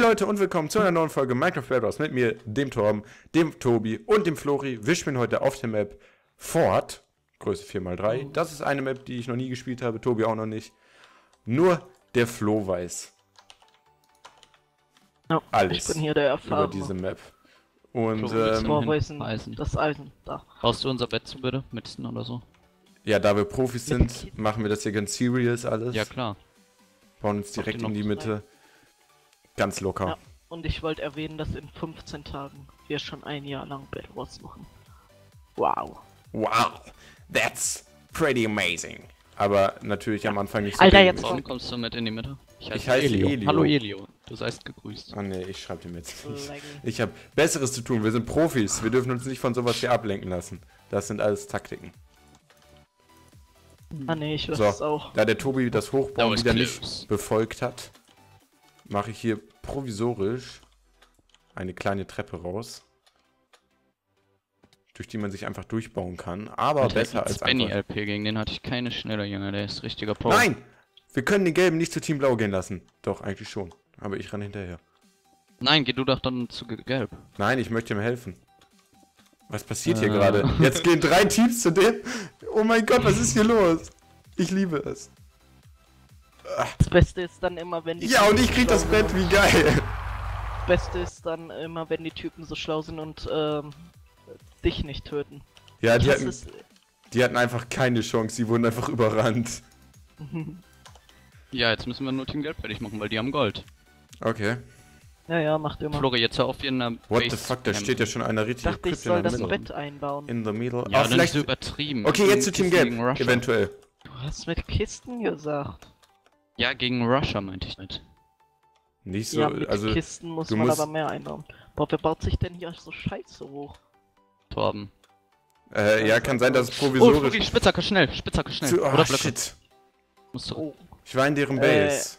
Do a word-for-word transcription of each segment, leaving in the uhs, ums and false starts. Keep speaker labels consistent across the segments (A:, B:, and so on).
A: Leute und willkommen zu einer neuen Folge Minecraft Bedwars mit mir, dem Torben, dem Tobi und dem Flori. Wir spielen heute auf der Map Fort, Größe vier mal drei. Das ist eine Map, die ich noch nie gespielt habe, Tobi auch noch nicht. Nur der Flo weiß
B: ja,
A: alles
B: ich bin hier der Erfahrene.
A: über diese Map. Und
B: ähm,
C: Eisen.
B: Eisen. Das Eisen, da.
C: Brauchst du unser Bett zu bitte? Mit oder so?
A: Ja, da wir Profis sind, machen wir das hier ganz serious alles.
C: Ja klar.
A: Bauen uns direkt in die Mitte. Ganz locker.
B: Ja, und ich wollte erwähnen, dass in fünfzehn Tagen wir schon ein Jahr lang Bedwars machen. Wow.
A: Wow, that's pretty amazing. Aber natürlich ja. am Anfang nicht so.
B: Alter, jetzt
C: Warum kommst du mit in die Mitte?
A: Ich heiße, ich heiße Elio. Elio.
C: Hallo Elio, du seist gegrüßt.
A: Oh ne, ich schreibe dir jetzt. Ich habe Besseres zu tun, wir sind Profis. Wir dürfen uns nicht von sowas hier ablenken lassen. Das sind alles Taktiken.
B: Ah ne, ich weiß
A: so,
B: es auch.
A: Da der Tobi das Hochbauen wieder
C: close.
A: nicht befolgt hat, mache ich hier provisorisch eine kleine Treppe raus, durch die man sich einfach durchbauen kann, aber Alter, besser als
C: Benny
A: einfach...
C: L P, gegen den hatte ich keine Schnelle, Junge, der ist richtiger Pro.
A: Nein! Wir können den Gelben nicht zu Team Blau gehen lassen. Doch, eigentlich schon. Aber ich renne hinterher.
C: Nein, geh du doch dann zu Gelb.
A: Nein, ich möchte ihm helfen. Was passiert
C: äh.
A: hier gerade? Jetzt gehen drei Teams zu dem. Oh mein Gott, was ist hier los? Ich liebe es.
B: Das Beste ist dann immer, wenn die...
A: Ja, und ich krieg das Bett, wie geil.
B: Das Beste ist dann immer, wenn die Typen so schlau sind und ähm, dich nicht töten.
A: Ja, die
B: das
A: hatten,
B: ist...
A: die hatten einfach keine Chance, die wurden einfach überrannt.
C: Ja, jetzt müssen wir nur Team Gelb fertig machen, weil die haben Gold.
A: Okay.
B: Ja, ja, macht immer.
C: Flori, jetzt hör auf hier in der
A: What Base the fuck, da steht ja schon einer richtig.
B: Ich dachte, ich soll das Bett einbauen.
A: In the middle.
C: Ja,
A: oh,
C: dann
A: vielleicht
C: ist so übertrieben.
A: Okay, jetzt zu Team Gelb, eventuell.
B: Du hast mit Kisten gesagt.
C: Ja, gegen Russia meinte ich nicht.
A: Nicht so,
B: ja, mit
A: also...
B: Kisten muss man aber mehr einbauen. Boah, wer baut sich denn hier so scheiße hoch?
C: Torben.
A: Äh, ja, kann sein, dass es provisorisch...
C: Oh, Flori, Spitzhacke, schnell, Spitzhacke, schnell.
A: Zu, oh,
C: Oder
A: shit.
C: Musst du...
B: Oh.
A: Ich war in deren Base.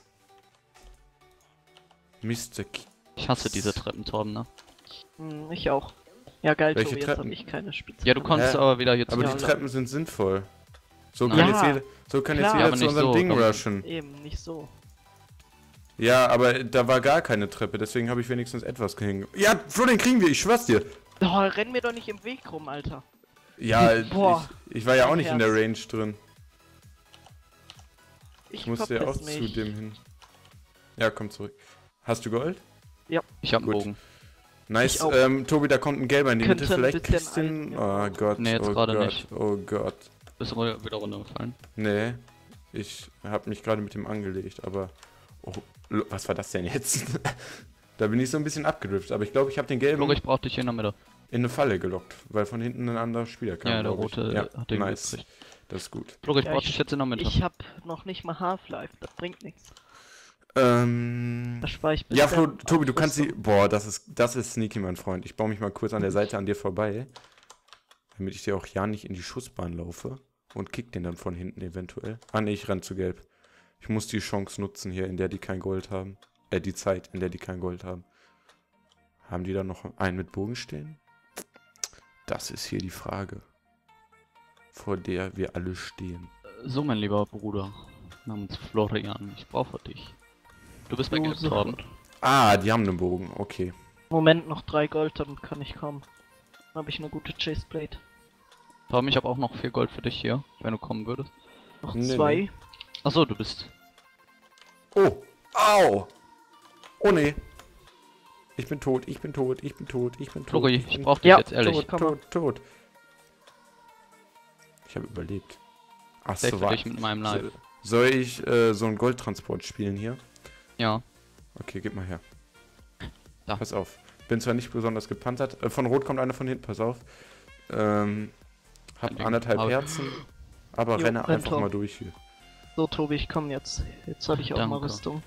A: Äh. Mister K
C: Ich hasse diese Treppen, Torben, ne?
B: Hm, ich auch. Ja, geil,
A: Welche
B: Tobi, jetzt
A: Treppen?
B: hab ich keine Spitze.
C: Ja, du kannst
A: Hä?
C: aber wieder jetzt...
A: Aber
C: ja,
A: die Treppen sind sinnvoll. So
C: Nein.
A: kann
B: Ja,
A: jetzt jeder, so kann jetzt
B: klar,
A: jeder
C: aber
A: zu
C: nicht
A: unserem
C: so,
A: Ding
C: komm.
A: rushen.
B: Eben, nicht so.
A: Ja, aber da war gar keine Treppe, deswegen habe ich wenigstens etwas hinge... Ja, Flo, den kriegen wir, ich schwör's dir.
B: Oh, renn mir doch nicht im Weg rum, Alter.
A: Ja,
B: Boah.
A: ich, ich war ja auch nicht in der
B: Herz.
A: Range drin. Ich,
B: Ich
A: musste ja auch
B: verpiss
A: zu
B: mich.
A: dem hin. Ja, komm zurück. Hast du Gold?
B: Ja.
C: Ich hab einen
A: Gut.
C: Bogen.
A: Nice,
B: Ich auch.
A: ähm, Tobi, da kommt ein Gelber in die
B: Könnte
A: Mitte,
B: ein
A: vielleicht
B: bisschen
A: kriegst du den...
B: ein-
A: Oh Gott,
C: Nee, jetzt
A: oh
C: gerade
A: Gott,
C: nicht.
A: oh Gott.
C: Bist du ru- wieder runtergefallen?
A: Nee, ich hab mich gerade mit dem angelegt, aber... Oh, lo- was war das denn jetzt? Da bin ich so ein bisschen abgedriftet, aber ich glaube, ich habe den Gelben
C: Flori, ich brauch dich hier in der Mitte.
A: in eine Falle gelockt, weil von hinten ein anderer Spieler kam.
C: Ja, der
A: glaub ich.
C: rote
A: ja,
C: hat den
A: nice.
C: gekriegt.
A: Das ist gut.
C: Flori, ich
B: Ja,
C: brauch
B: ich-
C: dich jetzt in der Mitte.
B: Ich hab noch nicht mal Half-Life, das bringt nichts.
A: Ähm...
B: Das spar ich bis
A: Ja, Flo,
B: dann
A: Tobi, du
B: auf
A: kannst sie...
B: Rüstung.
A: Boah, das ist, das ist sneaky, mein Freund. Ich baue mich mal kurz an der Seite an dir vorbei, damit ich dir auch ja nicht in die Schussbahn laufe und kick den dann von hinten eventuell. Ah ne, ich renn zu Gelb. Ich muss die Chance nutzen hier, in der die kein Gold haben. Äh, die Zeit, in der die kein Gold haben. Haben die da noch einen mit Bogen stehen? Das ist hier die Frage, vor der wir alle stehen.
C: So, mein lieber Bruder, namens Florian, ich brauche dich. Du bist bei
B: Du
C: Gelb,
B: so-
C: Torben.
A: Ah, die haben einen Bogen, okay.
B: Moment, noch drei Gold, dann kann ich kommen. Dann habe ich eine gute Chaseplate.
C: Torben, ich habe auch noch vier Gold für dich hier, wenn du kommen würdest.
B: Noch
A: Nee,
B: zwei.
A: nee.
C: Achso, du bist...
A: Oh, au! Oh ne. Ich bin tot, ich bin tot, ich bin tot, ich bin tot.
C: Flori,
A: ich
C: ich
A: bin
C: brauch dich
B: Ja,
C: jetzt ehrlich.
B: tot. Komm
A: tot, tot. Ich habe überlebt. Ach
C: Safe
A: so,
C: für
A: war.
C: dich mit meinem Live.
A: Soll ich äh, so einen Goldtransport spielen hier?
C: Ja.
A: Okay, gib mal her.
C: Da.
A: Pass auf. Bin zwar nicht besonders gepanzert. Äh, von Rot kommt einer von hinten, pass auf. Ähm, hab
C: Kein Ding.
A: anderthalb
C: Aber-
A: Herzen. Aber
B: Jo,
A: renne
B: renn,
A: einfach
B: Tom.
A: mal durch hier.
B: So, Tobi, ich komm jetzt. Jetzt habe ich auch mal
C: Danke.
B: Rüstung.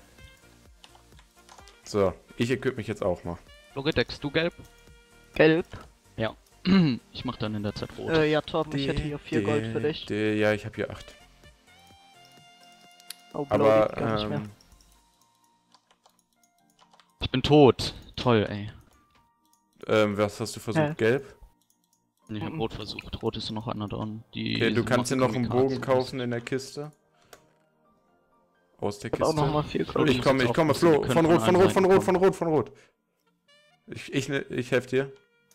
A: So, ich equip mich jetzt auch mal.
C: Flori, deckst du Gelb?
B: Gelb.
C: Ich mach dann in der Zeit Rot.
B: Äh, ja, Torben, ich hätte hier vier Gold für dich.
A: Die, ja, ich habe hier acht.
B: Oh, Blau
A: Aber,
B: geht gar nicht mehr.
A: ähm,
C: Ich bin tot. Toll, ey.
A: ähm, was hast du versucht?
B: Hä?
A: Gelb?
C: Ich hab
B: Mhm.
C: Rot versucht. Rot ist noch einer dran. Die
A: Okay, du
C: sind
A: kannst dir noch einen
C: Kamikaze.
A: Bogen kaufen in der Kiste. aus der
B: Ich hab auch
A: Kiste.
B: noch mal viel
C: Flo,
B: Gold.
A: Ich
C: musst
A: komme,
C: jetzt
A: ich komme,
C: aufpassen, die
A: Flo,
C: können
A: von
C: von
A: Rot, von
C: allen
A: Rot, von
C: Seiten
A: Rot, von
C: kommen.
A: Rot, von Rot. Ich, ich, ne- ich helfe dir.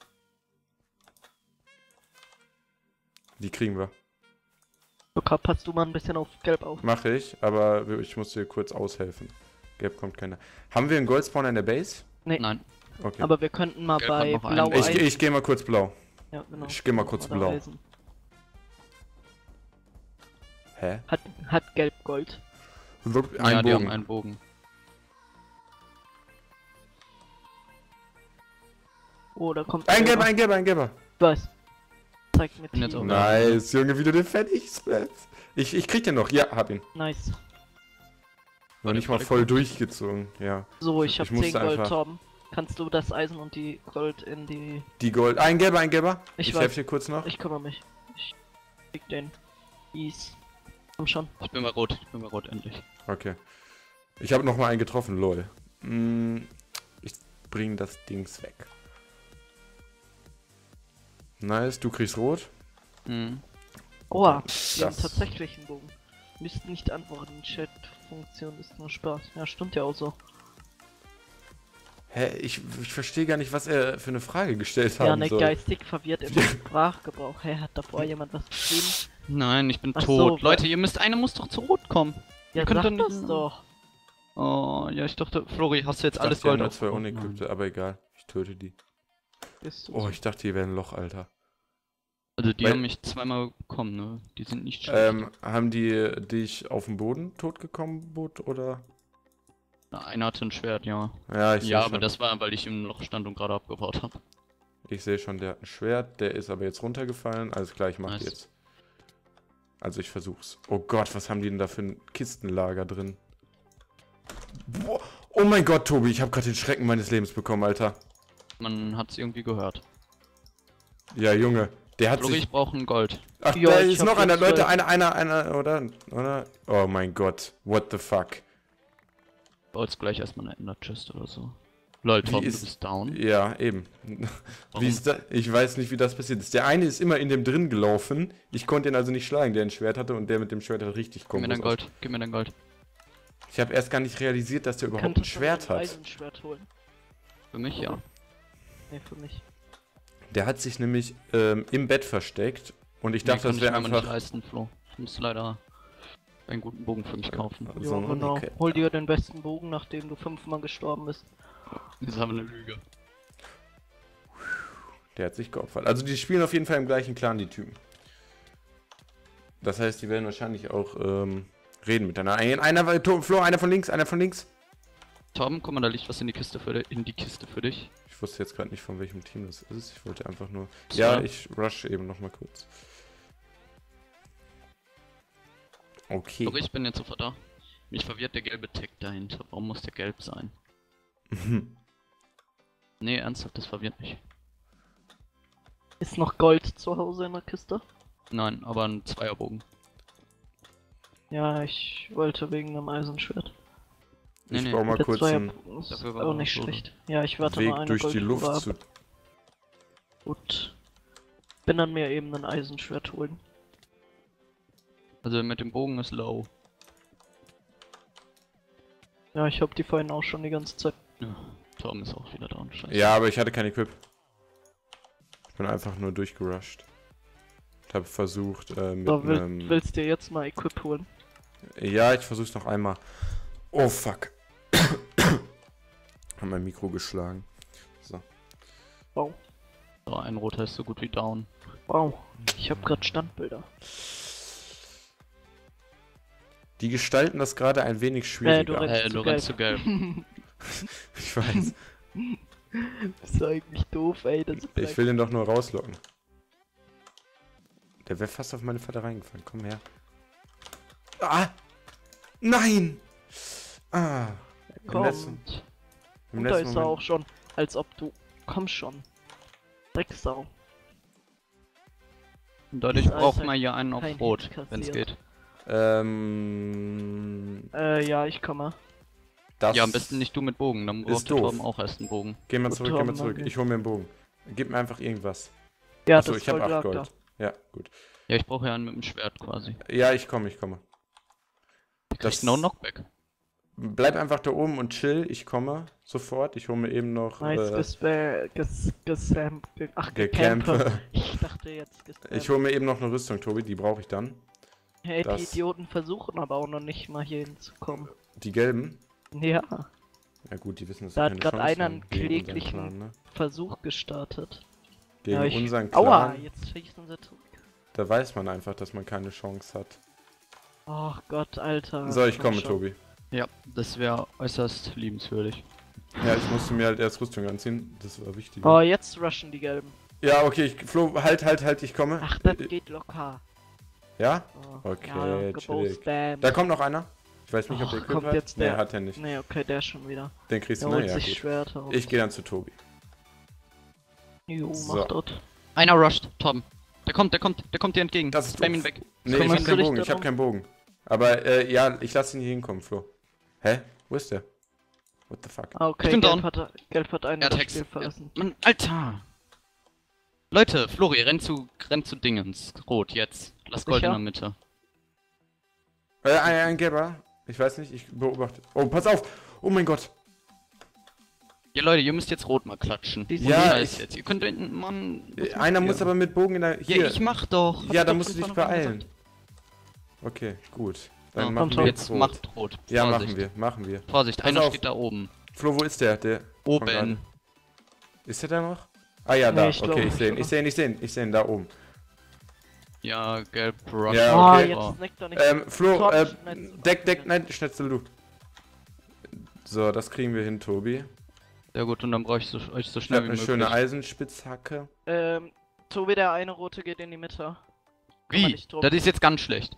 A: Die kriegen wir.
B: Luca, passt du mal ein bisschen auf Gelb auf.
A: Mache ich, aber ich muss dir kurz aushelfen. Gelb kommt keiner. Haben wir einen Goldspawner in der Base?
C: Nein.
A: Okay.
B: Aber wir könnten mal
C: Gelb
B: bei
C: hat noch einen.
B: Blau
A: ich
B: Eisen.
A: ich gehe mal kurz blau.
B: Ja, genau.
A: ich geh mal kurz
B: Oder
A: blau.
B: Eisen.
A: Hä?
B: Hat, hat Gelb Gold.
A: Ein
C: Ah, ja, die haben
A: Bogen.
C: einen Bogen.
B: Oh, da kommt
A: Ein
B: einer.
A: Gelber, ein Gelber, ein Gelber.
B: Ich weiß. Zeig mir
C: Bin jetzt
B: Team.
C: auch-
A: Nice, Junge, wie du den fertig smackst. Ich, ich krieg den noch. Ja, hab ihn.
B: Nice.
A: Noch nicht mal voll durchgezogen. Ja.
B: So, ich hab
A: Ich musste
B: zehn Gold,
A: einfach-
B: Torben. Kannst du das Eisen und die Gold in die...
A: Die Gold. Ein Gelber, ein Gelber.
B: Ich
A: Ich,
B: weiß.
A: helfe dir kurz noch.
B: Ich kümmere mich. Ich krieg den. Ease. Komm schon.
C: Ich bin mal rot, ich bin mal rot, endlich.
A: Okay. Ich habe noch mal einen getroffen, lol. Mm, ich bring das Dings weg. Nice, du kriegst rot.
C: Mhm.
B: Oha,
A: Das-
B: die haben tatsächlich einen Bogen. Müsst nicht antworten, Chat-Funktion ist nur Spaß. Ja, stimmt ja auch so.
A: Hä, ich, ich verstehe gar nicht, was er für eine Frage gestellt
B: Ja,
A: haben
B: ne,
A: soll.
B: geistig verwirrt im Sprachgebrauch. Hä, hat davor jemand was geschrieben?
C: Nein, ich bin
B: Ach
C: tot.
B: so,
C: Leute, ihr müsst, einer muss doch zu rot kommen.
B: Ja,
C: Ihr könnt
B: sag
C: doch
B: das
C: nicht-
B: doch.
C: Oh, ja, ich dachte, Flori, hast du jetzt
A: Ich
C: alles
A: dachte, ja,
C: Gold
A: nur zwei
C: aufgebraucht?
A: unequipte, aber egal. Ich töte die.
B: Bist du
A: Oh,
B: so.
A: ich dachte, hier wäre ein Loch, Alter.
C: Also die
A: Weil-
C: haben mich zweimal bekommen, ne? Die sind nicht schlecht.
A: Ähm, haben die dich auf dem Boden totgekommen, Boot, oder?
C: Na, einer hatte ein Schwert, ja.
A: Ja, ich
C: Ja,
A: sehe
C: aber
A: schon.
C: das war, weil ich im Loch stand und gerade abgebaut habe.
A: Ich sehe schon, der hat ein Schwert, der ist aber jetzt runtergefallen. Alles klar, ich mach
C: Nice.
A: jetzt. Also ich versuch's. Oh Gott, was haben die denn da für ein Kistenlager drin? Boah. Oh mein Gott, Tobi, ich habe gerade den Schrecken meines Lebens bekommen, Alter.
C: Man hat's irgendwie gehört.
A: Ja, Junge, der hat
C: Flori,
A: sich...
C: ich brauche ein Gold.
A: Ach,
B: Ja,
A: da
B: ich
A: ist
B: hab
A: noch einer,
B: jetzt
A: Leute,
B: zwölf.
A: einer, einer, einer, oder? Oder? Oh mein Gott, what the fuck?
C: Ich baue jetzt gleich erstmal eine Ender Chest oder so. Lol,
A: Wie
C: Tom,
A: ist-
C: du bist down.
A: Ja, eben. Wie ist da, ich weiß nicht, wie das passiert ist. Der eine ist immer in dem drin gelaufen. Ich konnte ihn also nicht schlagen, der ein Schwert hatte, und der mit dem Schwert hat richtig
C: Gib mir
A: Kombos
C: dein Gold, gib mir dein Gold.
A: aus- Ich habe erst gar nicht realisiert, dass der überhaupt ein
B: Könntest du
A: Schwert
B: ein
A: hat.
B: Eisenschwert holen?
C: Für mich ja.
B: Ne, für mich.
A: Der hat sich nämlich ähm, im Bett versteckt, und ich
C: Nee,
A: dachte,
C: kann
A: das wäre
C: ich mir aber nicht
A: einfach...
C: leisten, Flo. Ich muss leider einen guten Bogen für mich kaufen.
A: so
B: Ja,
A: ein
B: genau.
A: Unicap.
B: Hol dir den besten Bogen, nachdem du fünfmal gestorben bist.
C: Das ist aber eine Lüge.
A: Der hat sich geopfert. Also die spielen auf jeden Fall im gleichen Clan, die Typen. Das heißt, die werden wahrscheinlich auch ähm, reden miteinander. Ein- Einer war To- Flo, einer von links, einer von links.
C: Tom, guck mal, da liegt was in die Kiste für dich. In die Kiste für dich.
A: Ich wusste jetzt gerade nicht, von welchem Team das ist. Ich wollte einfach nur...
C: Zwei.
A: Ja, ich rush eben noch mal kurz. Okay.
C: Doch ich bin jetzt sofort da. Mich verwirrt der gelbe Tag dahinter. Warum muss der gelb sein? Nee, ernsthaft, das verwirrt mich.
B: Ist noch Gold zu Hause in der Kiste?
C: Nein, aber ein Zweierbogen.
B: Ja, ich wollte wegen einem Eisenschwert.
C: Nee,
A: Ich
C: nee,
A: baue mal
B: Der
A: kurz einen
B: Zweierbogen ist
C: Dafür war
B: auch
C: er
B: nicht
C: so.
B: schlecht. Ja, ich warte
A: Weg
B: mal eine
A: durch die
B: Goldgrube
A: Luft
B: ab.
A: zu...
B: Gut. Bin dann mir eben ein Eisenschwert holen.
C: Also mit dem Bogen ist low.
B: Ja, ich hab die vorhin auch schon die ganze Zeit.
C: Ja, Tom ist auch wieder down. Scheiße.
A: Ja, aber ich hatte kein Equip. Ich bin einfach nur durchgerusht. Ich habe versucht, äh, mit
B: So, will,
A: einem...
B: willst dir jetzt mal Equip holen?
A: Ja, ich versuch's noch einmal. Oh, fuck. Hab mein Mikro geschlagen. So.
B: Wow.
C: So, ein roter ist so gut wie down.
B: Wow. Ich hab grad Standbilder.
A: Die gestalten das gerade ein wenig
B: Äh,
A: schwieriger.
B: du rennst
C: Äh,
B: zu
C: du rennst zu gelb.
A: Ich weiß.
B: Das ist eigentlich doof, ey. Das ist
A: Ich will den doch nur rauslocken. Der wäre fast auf meine Vater reingefallen. Komm her. Ah! Nein! Ah. Im letzten,
B: kommt.
A: im
B: Und da
A: letzten
B: ist er
A: Moment.
B: auch schon. Als ob du... Komm schon. Drecksau.
C: Und dadurch
B: Ist
C: braucht
B: Alter
C: man ja einen auf
B: kein
C: Rot,
B: Hit
C: wenn es
B: kassiert.
C: geht.
A: Ähm.
B: Äh, ja, ich komme.
A: Das
C: Ja, am besten nicht du mit Bogen, dann
A: ist
C: braucht der
A: doof.
C: Torben auch erst einen Bogen.
A: Geh mal
B: Gut,
A: zurück, geh mal
B: Torben,
A: zurück.
B: danke.
A: Ich hol mir einen Bogen. Gib mir einfach irgendwas.
B: Ja,
A: Achso,
B: das
A: ich habe
B: Gold
A: acht
B: lag
A: Gold. Ja, gut.
C: Ja, ich brauche ja einen mit dem Schwert quasi.
A: Ja, ich komme, ich komme.
C: Du kriegst no Knockback.
A: bleib einfach da oben und chill. Ich komme sofort. Ich hole mir eben noch
B: Nice,
A: äh,
B: gespa- ges gesam- ge ach,
A: Gecampe.
B: gecampe. Ich dachte jetzt gespammt.
A: Ich hole mir eben noch eine Rüstung, Tobi. Die brauche ich dann.
B: Hey, die
A: das-
B: Idioten versuchen aber auch noch nicht mal hier hinzukommen.
A: Die gelben.
B: Ja,
A: Ja gut, die wissen, dass
B: Da
A: wir
B: hat
A: keine
B: grad
A: Chance
B: einer
A: haben
B: einen
A: gegen unseren
B: kläglichen-
A: Clan, ne?
B: Versuch gestartet.
A: Gegen
B: Ja, ich-
A: unseren Clan.
B: Aua, jetzt schießen sie zurück.
A: Da weiß man einfach, dass man keine Chance hat.
B: Ach Gott, Alter.
A: So, ich
B: Komm
A: komme,
B: schon.
A: Tobi.
C: Ja, das wäre äußerst liebenswürdig.
A: Ja, ich musste mir halt erst Rüstung anziehen. Das war wichtig.
B: Oh, jetzt rushen die Gelben.
A: Ja, okay, ich, Flo, halt, halt, halt, ich komme.
B: Ach, das
A: Äh,
B: geht locker.
A: Ja?
B: Oh,
A: Okay,
B: ja,
A: chillig.
B: gebospammt.
A: Da kommt noch einer. Ich weiß nicht, ob
B: Och,
A: der Equip
B: kommt
A: hat.
B: jetzt
A: Nee,
B: der-
A: hat er nicht.
B: Nee, okay, der schon wieder.
A: Den kriegst
B: Der
A: du, ne?
B: holt
A: Ja,
B: sich
A: gut.
B: Schwerter.
A: Ich gehe dann zu Tobi.
B: Jo,
A: So.
B: mach dort.
C: Einer rusht, Tom. Der kommt, der kommt, der kommt dir entgegen.
A: Das ist
C: Spam
A: doof.
C: ihn weg.
A: Nee,
B: Kümmerst
A: ich hab
B: du
A: keinen
B: dich
A: Bogen, ich
B: darum?
A: hab keinen Bogen. Aber, äh, ja, ich lasse ihn hier hinkommen, Flo. Hä? Wo ist der? What the fuck?
B: Ah, okay,
C: Ich bin
B: Gelb
C: down.
B: hat, Gelb hat einen
C: Er hat
B: das
C: Hex.
B: Spiel verlassen.
C: Mann, Alter! Leute, Flori, renn zu, renn zu Dingens. Rot, jetzt. Lass Gold
B: Sicher?
C: in der Mitte.
A: Äh, ein, ein gelber. Ich weiß nicht, ich beobachte. Oh, pass auf! Oh mein Gott!
C: Ja, Leute, ihr müsst jetzt Rot mal klatschen.
B: Die-
C: Ohne
A: Ja,
C: Scheiß
A: ich-
C: jetzt. Ihr könnt da hinten, Mann. was
A: Äh,
C: macht
A: Einer
C: ihr?
A: muss aber mit Bogen in der...
C: Ja,
A: Hier.
C: ich mach doch. Hab
A: Ja,
C: ich
A: da
C: doch
A: musst du
C: von
A: dich
C: vornherein
A: beeilen.
C: gesagt.
A: Okay, gut. Dann
C: Ja,
A: machen
B: kommt
A: wir
C: Jetzt
A: rot.
C: macht Rot.
A: Ja,
C: Vorsicht.
A: machen wir, machen wir.
C: Vorsicht,
A: Pass
C: einer
A: auf.
C: steht da oben.
A: Flo, wo ist der? Der kommt gerade.
C: Oben.
A: Ist der da noch? Ah ja,
B: Nee,
A: da.
B: ich
A: Okay,
B: glaube,
A: ich
B: ich
A: sehe ihn,
B: glaube.
A: ich sehe ihn, ich sehe ihn, ich sehe ihn da oben.
C: Ja, gelb, Rush.
A: Ja,
B: Ah,
A: okay.
B: jetzt snackt doch nicht.
A: Ähm, Flo,
B: Top,
A: äh,
B: Schnetzel.
A: deck, deck, nein, schnetzel du. So, das kriegen wir hin, Tobi.
C: Sehr gut, und dann brauche ich so, euch so
A: Ich
C: schnell
A: habe
C: wie
A: eine
C: möglich.
A: schöne Eisenspitzhacke.
B: Ähm, Tobi, der eine rote geht in die Mitte. Kümmere
C: Wie?
B: dich drum.
C: Das ist jetzt ganz schlecht.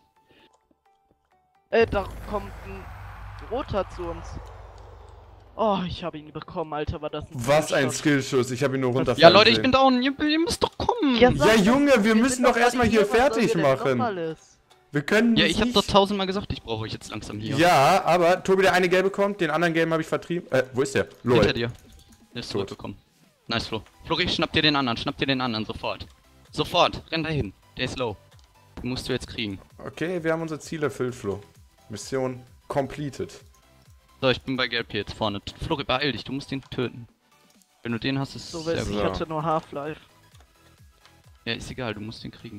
B: Äh, da kommt ein roter zu uns. Oh, ich habe ihn bekommen, Alter, war das ein
A: Was ein
B: Skillshot.
A: Skillschuss, ich habe ihn nur runterfallen
C: Ja, Leute, ich
A: sehen.
C: bin down. Ihr, ihr müsst doch kommen.
B: Ja,
C: Ja,
B: sag
A: Ja,
B: das
A: Junge,
B: doch,
A: wir müssen
B: sind
A: doch
B: doch
A: erstmal
B: gerade
A: hier
B: was sollen
A: fertig
B: wir denn
A: machen.
B: noch alles?
A: Wir können
C: ich
A: nicht...
C: hab doch tausendmal gesagt, ich brauche euch jetzt langsam hier.
A: Ja, aber Tobi, der eine gelbe kommt, den anderen gelben habe ich vertrieben. Äh, wo ist der?
C: Hinter
A: Lol.
C: dir. Der ist zurückgekommen. Nice, Flo. Flori, schnapp dir den anderen, schnapp dir den anderen, sofort. Sofort, renn dahin. Der ist low. Den musst du jetzt kriegen.
A: Okay, wir haben unser Ziel erfüllt, Flo. Mission completed.
C: So, ich bin bei Gelb hier jetzt vorne. Flori, beeil dich, du musst ihn töten. Wenn du den hast, ist
B: So
C: es sehr
B: weiß
C: gut.
B: ich
A: So.
B: hatte nur Half-Life.
C: Ja, ist egal, du musst ihn kriegen.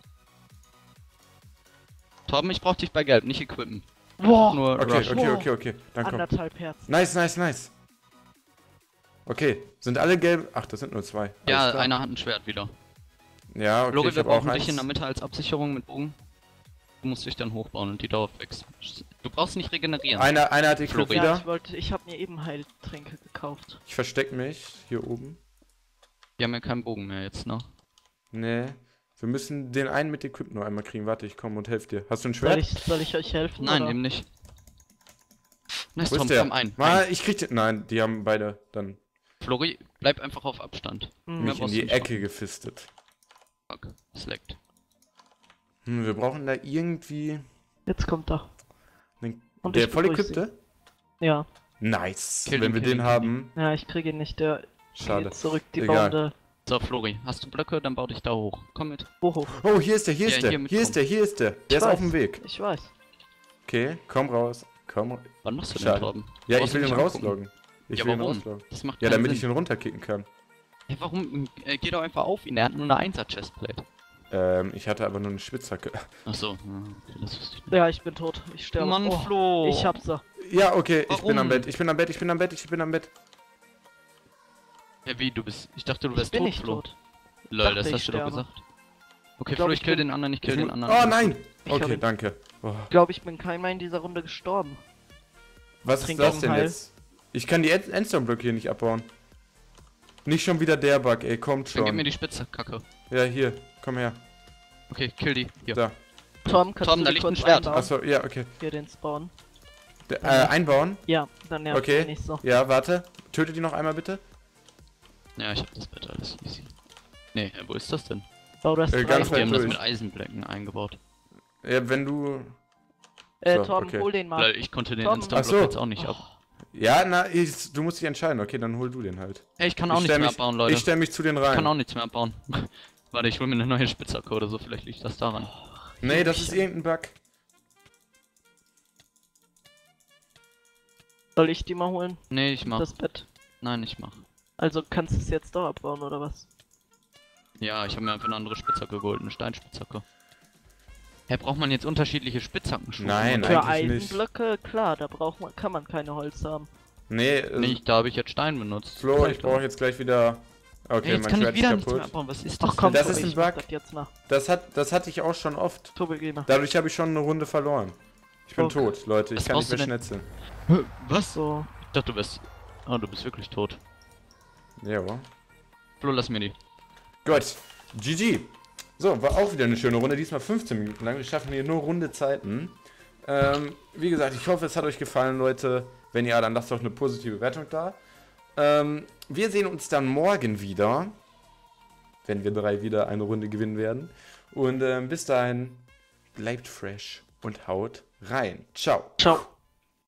C: Torben, ich brauch dich bei Gelb, nicht equippen.
B: Boah,
C: Nur
A: Okay,
C: Rush.
A: okay,
B: Wow.
A: okay, okay. Dann komm.
B: anderthalb Herzen.
A: Nice, nice, nice. Okay, sind alle gelb? Ach, das sind nur zwei. Alles
C: Ja,
A: klar.
C: einer hat ein Schwert wieder.
A: Ja, okay,
C: Flori,
A: ich
C: wir
A: hab auch
C: brauchen dich
A: eins.
C: in der Mitte als Absicherung mit Bogen. Du musst dich dann hochbauen und die dauert wächst. Du brauchst nicht regenerieren.
A: Einer, einer hat die Club
C: Flori.
B: Ja,
A: wieder.
B: ich wollte, ich habe mir eben Heiltränke gekauft.
A: Ich versteck mich hier oben.
C: Die haben ja keinen Bogen mehr jetzt, ne?
A: Nee. Wir müssen den einen mit Equip nur einmal kriegen. Warte, ich komme und helfe dir. Hast du ein
B: Soll
A: Schwert?
B: ich, soll ich euch helfen?
C: Nein,
B: oder?
C: eben nicht. Nice,
A: Wo
C: Tom,
A: ist der?
C: komm ein.
A: Mal,
C: ein.
A: ich krieg den. Nein, die haben beide dann
C: Flori, bleib einfach auf Abstand.
B: Hm.
A: mich in
C: brauchst
A: die
C: du nicht
A: Ecke gefistet.
C: Fuck, slackt.
A: Hm, wir brauchen da irgendwie
B: Jetzt kommt er.
A: einen,
B: Und
A: der
B: ich
A: voll
B: begrüße
A: equippte?
B: Ja,
A: Nice.
C: Kill
A: Wenn
C: ihn,
A: wir
C: kill
A: den
C: ihn,
A: haben,
B: ja, ich kriege ihn nicht. Der
A: schade.
B: geht zurück, die
A: Egal.
B: Bande.
C: So, Flori, hast du Blöcke? Dann bau dich da hoch. Komm mit.
B: Wo hoch?
A: Oh, hier ist der, hier
C: Ja,
A: ist der,
C: hier
A: hier,
C: mitkommen.
A: ist der, hier ist der. Der
B: Ich
A: ist auf
B: weiß.
A: dem Weg.
B: Ich weiß.
A: Okay, komm raus. Komm. ra-
C: Wann machst du
A: Schade.
C: den Torben?
A: Ja,
C: Brauchst
A: ich will
C: du
A: den
C: nicht angucken.
A: rausloggen. Ich
C: Ja,
A: will den
C: warum?
A: rausloggen.
C: Das macht
A: Ja,
C: keinen
A: damit ich
C: Sinn.
A: ihn runterkicken kann.
C: Ja, warum? Äh, geh doch einfach auf ihn, er hat nur eine Einser-Chestplate.
A: Ähm, ich hatte aber nur eine Spitzhacke.
C: Achso, ja, okay, das wusste ich nicht.
B: Ja, ich bin tot. Ich sterbe.
C: Mann,
B: Oh,
C: Flo!
B: ich hab sie.
A: Ja, okay, ich
C: Warum?
A: bin am Bett, ich bin am Bett, ich bin am Bett, ich bin am Bett.
C: Ja, wie, du bist... Ich dachte, du
B: Ich
C: wärst
B: bin
C: tot,
B: nicht
C: Flo.
B: tot.
C: Lol,
B: Dachte,
C: das
B: ich
C: hast du doch
B: sterbe.
C: gesagt. Okay,
B: Ich glaub,
C: Flo,
B: ich
C: ich kill
B: bin-
C: den anderen, ich kill
A: Ich
C: den
A: mu-
C: anderen.
A: Oh nein!
B: Ich
A: Okay,
B: hab ihn-
A: danke. Oh.
B: Ich glaube, ich bin keinmal in dieser Runde gestorben.
A: Was ist
B: Trink
A: das
B: auch
A: denn
B: Heil.
A: jetzt? Ich kann die End- Endstone-Blöcke hier nicht abbauen. Nicht schon wieder der Bug, ey, kommt
C: Dann gib mir
A: schon.
C: die Spitze, Kacke.
A: Ja, hier, komm her.
C: Okay, kill die. Hier.
A: Da.
B: Tom, kannst
C: Tom,
B: du
C: da
B: dir
C: liegt
B: kurz
C: ein Schwert.
B: einbauen?
A: Achso, ja, okay.
B: Hier den Spawn.
A: D äh, einbauen?
B: Ja, dann nervt
A: Okay.
B: okay. nicht so.
A: Ja, warte. Tötet die noch einmal bitte.
C: Ja, ich hab das Bett alles easy. Nee, äh, wo ist das denn?
B: Bau das
A: Äh,
B: drei.
A: ganz
C: Ach, die haben das
A: durch.
C: mit Eisenblöcken eingebaut.
A: Ja, wenn du...
B: Äh,
A: So,
B: Tom,
A: okay.
B: hol den mal.
C: Weil ich konnte den
B: Tom.
C: Instant
A: Ach so.
C: Block jetzt auch nicht ab.
A: Ja, na, ich, du musst dich entscheiden. Okay, dann hol du den halt.
C: Ey, ich kann auch
A: ich
C: nichts
A: stell
C: mehr
A: mich,
C: abbauen, Leute.
A: Ich stell mich zu den
C: Ich kann auch
A: rein.
C: nichts mehr abbauen. Warte, ich hol mir eine neue Spitzhacke oder so, vielleicht liegt das daran.
A: Nee, das ist irgendein Bug.
B: Soll ich die mal holen?
C: Nee, ich mach.
B: Das Bett.
C: Nein, ich mach.
B: Also kannst du es jetzt doch abbauen, oder was?
C: Ja, ich habe mir einfach eine andere Spitzhacke geholt, eine Steinspitzhacke. Hä, braucht man jetzt unterschiedliche Spitzhacken?
A: Nein,
B: Für
A: eigentlich nicht.
B: Eisenblöcke, klar, da braucht man, kann man keine Holz haben.
A: Nee, äh,
C: Nicht, da habe ich jetzt Stein benutzt.
A: Flo, ich brauche jetzt gleich wieder... Okay,
C: Ey, jetzt
A: mein
C: kann ich
A: Schwert
C: wieder
A: ist
C: nichts mehr
A: kaputt.
C: abbauen. Was ist das?
B: Ach komm,
A: Das
B: Tobi,
A: ist ein
B: ich mach
A: Bug.
B: das jetzt nach.
A: Das, hat, das hatte ich auch schon oft.
B: Tobi, geh mal.
A: Dadurch habe ich schon eine Runde verloren. Ich bin
B: Okay.
A: tot, Leute. Ich
C: Was
A: kann nicht
C: brauchst
A: mehr
C: du denn?
A: schnetzeln.
C: Hä, was?
B: So.
C: Ich dachte, du bist... Oh, du bist wirklich tot.
A: Ja.
C: Flo, lass mir die.
A: Gut. G G. So, war auch wieder eine schöne Runde. Diesmal fünfzehn Minuten lang. Wir schaffen hier nur runde Zeiten. Ähm, wie gesagt, ich hoffe, es hat euch gefallen, Leute. Wenn ja, dann lasst doch eine positive Wertung da. Ähm, wir sehen uns dann morgen wieder. Wenn wir drei wieder eine Runde gewinnen werden. Und ähm, bis dahin, bleibt fresh und haut rein. Ciao.
B: Ciao.